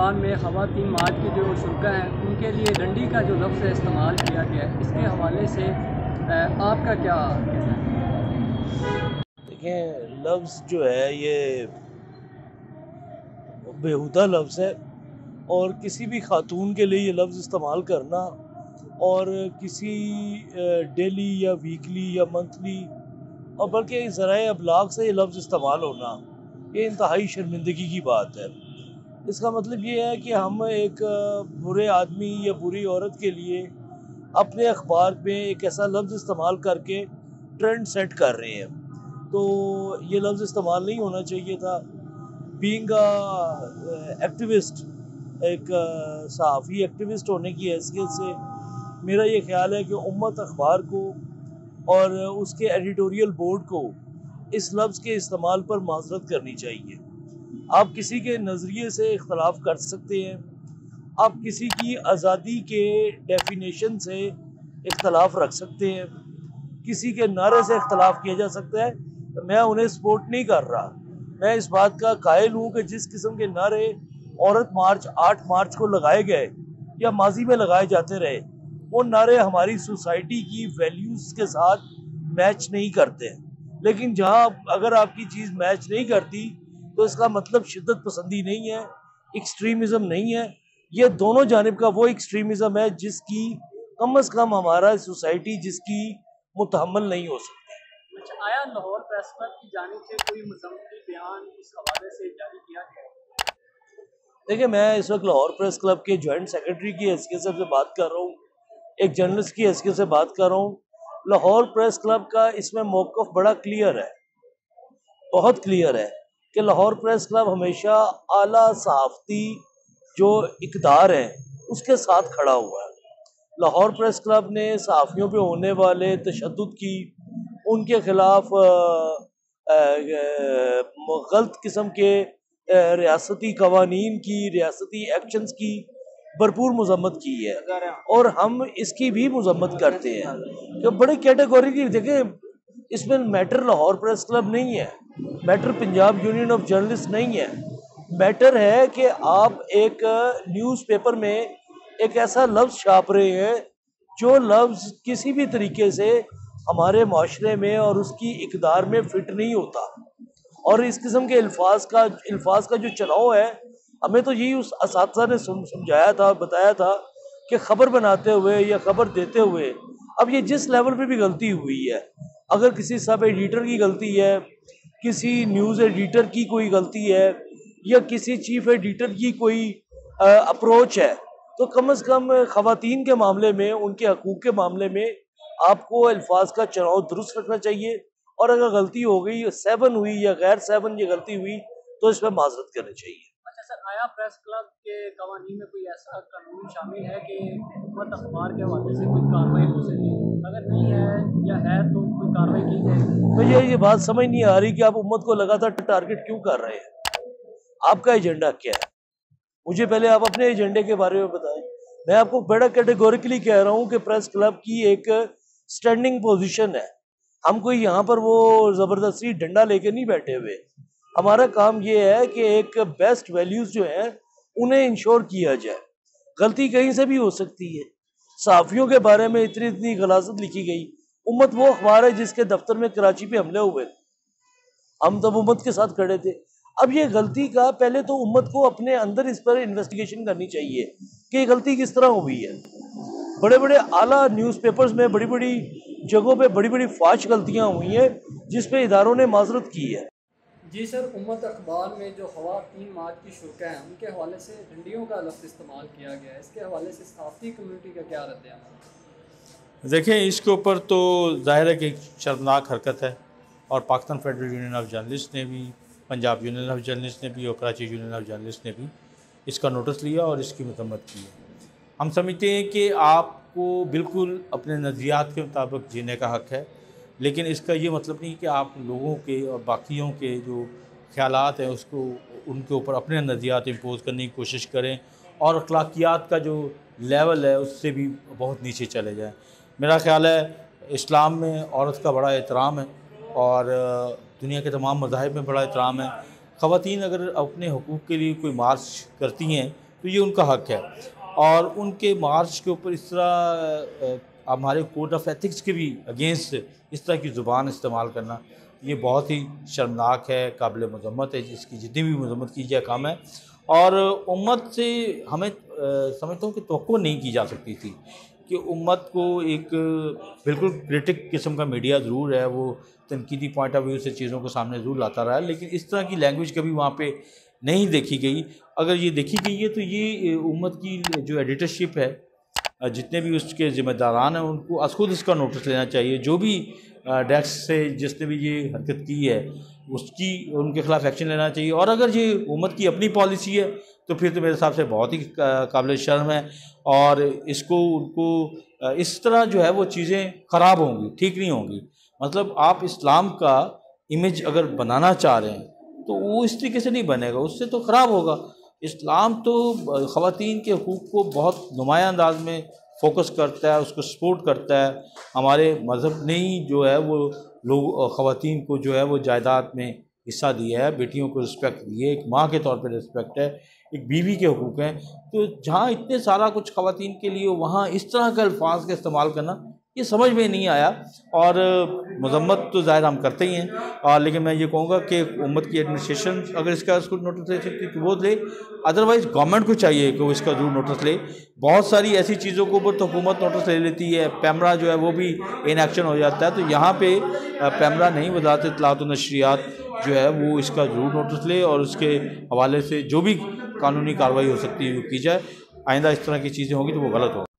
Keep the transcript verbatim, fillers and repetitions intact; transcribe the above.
اخبار میں خواتین مارچ کے جو شرکا ہیں ان کے لیے ڈنڈی کا جو لفظ استعمال کیا گیا ہے، اس کے حوالے سے آپ کا کیا کہنا ہے؟ دیکھیں، لفظ جو ہے یہ بیہودہ لفظ ہے، اور کسی بھی خاتون کے لیے یہ لفظ استعمال کرنا اور کسی ڈیلی یا ویکلی یا منتھلی اور بلکہ ذرائع ابلاغ سے یہ لفظ استعمال ہونا، یہ انتہائی شرمندگی کی بات ہے۔ اس کا مطلب یہ ہے کہ ہم ایک برے آدمی یا بری عورت کے لیے اپنے اخبار میں ایک ایسا لفظ استعمال کر کے ٹرینڈ سیٹ کر رہے ہیں، تو یہ لفظ استعمال نہیں ہونا چاہیے تھا۔ بینگ ایکٹیوسٹ، ایک صحافی ایکٹیوسٹ ہونے کی حیثیت سے میرا یہ خیال ہے کہ امت اخبار کو اور اس کے ایڈیٹوریل بورڈ کو اس لفظ کے استعمال پر معذرت کرنی چاہیے۔ آپ کسی کے نظریے سے اختلاف کر سکتے ہیں، آپ کسی کی آزادی کے ڈیفینیشن سے اختلاف رکھ سکتے ہیں، کسی کے نعرے سے اختلاف کیا جا سکتا ہے، میں انہیں سپورٹ نہیں کر رہا۔ میں اس بات کا قائل ہوں کہ جس قسم کے نعرے عورت مارچ آٹھ مارچ کو لگائے گئے یا ماضی میں لگائے جاتے رہے، وہ نعرے ہماری سوسائٹی کی ویلیوز کے ساتھ میچ نہیں کرتے، لیکن جہاں اگر آپ کی چیز میچ نہیں کرتی تو اس کا مطلب شدت پسندی نہیں ہے، ایکسٹریمزم نہیں ہے، یہ دونوں جانب کا وہ ایکسٹریمزم ہے جس کی کم از کم ہمارا سوسائٹی جس کی متحمل نہیں ہو سکتی۔ اچھا، آیا لاہور پریس کلب کی جانب سے کوئی مذمتی بیان اس حوالے سے جاری کیا گیا؟ دیکھیں، میں اس وقت لاہور پریس کلب کے جوائنٹ سیکرٹری کی حیثیت سے بات کر رہا ہوں، ایک جرنلسٹ کی حیثیت سے بات کر رہا ہوں۔ لاہور پریس کلب کا اس میں موقف بڑا کلیئر ہے، بہت کلیئر ہے کہ لاہور پریس کلب ہمیشہ اعلیٰ صحافتی جو اقدار ہیں اس کے ساتھ کھڑا ہوا ہے۔ لاہور پریس کلب نے صحافیوں پہ ہونے والے تشدد کی، ان کے خلاف غلط قسم کے ریاستی قوانین کی، ریاستی ایکشنز کی بھرپور مذمت کی ہے، اور ہم اس کی بھی مذمت کرتے ہیں کہ بڑی کیٹیگوری کی۔ دیکھیں، اس میں میٹر لاہور پریس کلب نہیں ہے، matter Punjab union of journalist نہیں ہے، میٹر ہے کہ آپ ایک نیوز پیپر میں ایک ایسا لفظ چھاپ رہے ہیں جو لفظ کسی بھی طریقے سے ہمارے معاشرے میں اور اس کی اقدار میں فٹ نہیں ہوتا، اور اس قسم کے الفاظ کا الفاظ کا جو چناؤ ہے، ہمیں تو یہی اس اساتذہ نے سمجھایا تھا، بتایا تھا کہ خبر بناتے ہوئے یا خبر دیتے ہوئے اب یہ جس لیول پہ بھی غلطی ہوئی ہے، اگر کسی سب ایڈیٹر کی غلطی ہے، کسی نیوز ایڈیٹر کی کوئی غلطی ہے، یا کسی چیف ایڈیٹر کی کوئی اپروچ ہے، تو کم از کم خواتین کے معاملے میں، ان کے حقوق کے معاملے میں آپ کو الفاظ کا چناؤ درست رکھنا چاہیے، اور اگر غلطی ہو گئی، سیون ہوئی یا غیر سیون یہ غلطی ہوئی، تو اس میں معذرت کرنی چاہیے۔ اچھا سر، آیا پریس کلب کے قوانین میں کوئی ایسا قانون شامل ہے کہ امت اخبار کے حوالے سے کوئی کارروائی ہو سکے؟ اگر نہیں ہے یا ہے تو کوئی کارروائی کی جائے؟ مجھے یہ بات سمجھ نہیں آ رہی کہ آپ امت کو لگاتار ٹارگٹ کیوں کر رہے ہیں، آپ کا ایجنڈا کیا ہے؟ مجھے پہلے آپ اپنے ایجنڈے کے بارے میں بتائیں۔ میں آپ کو بڑا کیٹیگوریکلی کہہ رہا ہوں کہ پریس کلب کی ایک سٹینڈنگ پوزیشن ہے، ہم کوئی یہاں پر وہ زبردستی ڈنڈا لے کے نہیں بیٹھے ہوئے۔ ہمارا کام یہ ہے کہ ایک بیسٹ ویلیوز جو ہیں انہیں انشور کیا جائے۔ غلطی کہیں سے بھی ہو سکتی ہے، صحافیوں کے بارے میں اتنی اتنی غلاظت لکھی گئی۔ امت وہ اخبار ہے جس کے دفتر میں کراچی پہ حملے ہوئے، ہم تب امت کے ساتھ کھڑے تھے۔ اب یہ غلطی کا پہلے تو امت کو اپنے اندر اس پر انویسٹیگیشن کرنی چاہیے کہ یہ غلطی کس طرح ہوئی ہے۔ بڑے بڑے اعلیٰ نیوز پیپرز میں بڑی بڑی جگہوں پہ بڑی بڑی فاش غلطیاں ہوئی ہیں جس پہ اداروں نے معذرت کی ہے۔ جی سر، امت اخبار میں جو خواتین مارچ کی شرکا ہیں ان کے حوالے سے ڈنڈیوں کا لفظ استعمال کیا گیا ہے، اس کے حوالے سے صحافتی کمیونٹی کا کیا رد عمل؟ دیکھیں، اس کے اوپر تو ظاہر ہے کہ ایک شرمناک حرکت ہے، اور Pakistan federal union of journalist نے بھی، پنجاب یونین آف جرنلسٹ نے بھی اور کراچی یونین آف جرنلسٹ نے بھی اس کا نوٹس لیا اور اس کی مذمت کی ہے۔ ہم سمجھتے ہیں کہ آپ کو بالکل اپنے نظریات کے مطابق جینے کا حق ہے، لیکن اس کا یہ مطلب نہیں کہ آپ لوگوں کے اور باقیوں کے جو خیالات ہیں اس کو ان کے اوپر اپنے نظریات امپوز کرنے کی کوشش کریں، اور اخلاقیات کا جو لیول ہے اس سے بھی بہت نیچے چلے جائیں۔ میرا خیال ہے اسلام میں عورت کا بڑا احترام ہے، اور دنیا کے تمام مذاہب میں بڑا احترام ہے۔ خواتین اگر اپنے حقوق کے لیے کوئی مارچ کرتی ہیں تو یہ ان کا حق ہے. اور ان کے مارچ کے اوپر اس طرح ہمارے کوڈ آف ایتھکس کے بھی اگینسٹ اس طرح کی زبان استعمال کرنا یہ بہت ہی شرمناک ہے, قابل مذمت ہے, جس کی جتنی بھی مذمت کی جائے کم ہے. اور امت سے ہمیں سمجھتا ہوں کہ توقع نہیں کی جا سکتی تھی کہ امت کو ایک بالکل کرٹک قسم کا میڈیا ضرور ہے, وہ تنقیدی پوائنٹ آف ویو سے چیزوں کو سامنے ضرور لاتا رہا ہے, لیکن اس طرح کی لینگویج کبھی وہاں پہ نہیں دیکھی گئی. اگر یہ دیکھی گئی ہے تو یہ امت کی جو ایڈیٹرشپ ہے, جتنے بھی اس کے ذمہ داران ہیں, ان کو از خود اس کا نوٹس لینا چاہیے. جو بھی ڈیسک سے جس نے بھی یہ حرکت کی ہے اس کی ان کے خلاف ایکشن لینا چاہیے. اور اگر یہ حکومت کی اپنی پالیسی ہے تو پھر تو میرے حساب سے بہت ہی قابل شرم ہے, اور اس کو ان کو اس طرح جو ہے وہ چیزیں خراب ہوں گی, ٹھیک نہیں ہوں گی. مطلب آپ اسلام کا امیج اگر بنانا چاہ رہے ہیں تو وہ اس طریقے سے نہیں بنے گا, اس سے تو خراب ہوگا. اسلام تو خواتین کے حقوق کو بہت نمایاں انداز میں فوکس کرتا ہے, اس کو سپورٹ کرتا ہے. ہمارے مذہب نے ہی جو ہے وہ لوگ خواتین کو جو ہے وہ جائیداد میں حصہ دیا ہے, بیٹیوں کو رسپیکٹ دی ہے, ایک ماں کے طور پہ رسپیکٹ ہے, ایک بیوی کے حقوق ہیں. تو جہاں اتنے سارا کچھ خواتین کے لیے, وہاں اس طرح کے الفاظ کا استعمال کرنا یہ سمجھ میں نہیں آیا. اور مذمت تو ظاہر ہم کرتے ہی ہیں, اور لیکن میں یہ کہوں گا کہ امت کی ایڈمنسٹریشن اگر اس کا اس کو نوٹس لے سکتی تو وہ لے, ادروائز گورنمنٹ کو چاہیے کہ وہ اس کا ضرور نوٹس لے. بہت ساری ایسی چیزوں کو اوپر تو حکومت نوٹس لے لیتی ہے, پیمرا جو ہے وہ بھی ان ایکشن ہو جاتا ہے. تو یہاں پہ پیمرا نہیں, وزارت اطلاعات و نشریات جو ہے وہ اس کا ضرور نوٹس لے, اور اس کے حوالے سے جو بھی قانونی کارروائی ہو سکتی ہے وہ کی جائے. آئندہ اس طرح کی چیزیں ہوں گی تو وہ غلط ہوگا.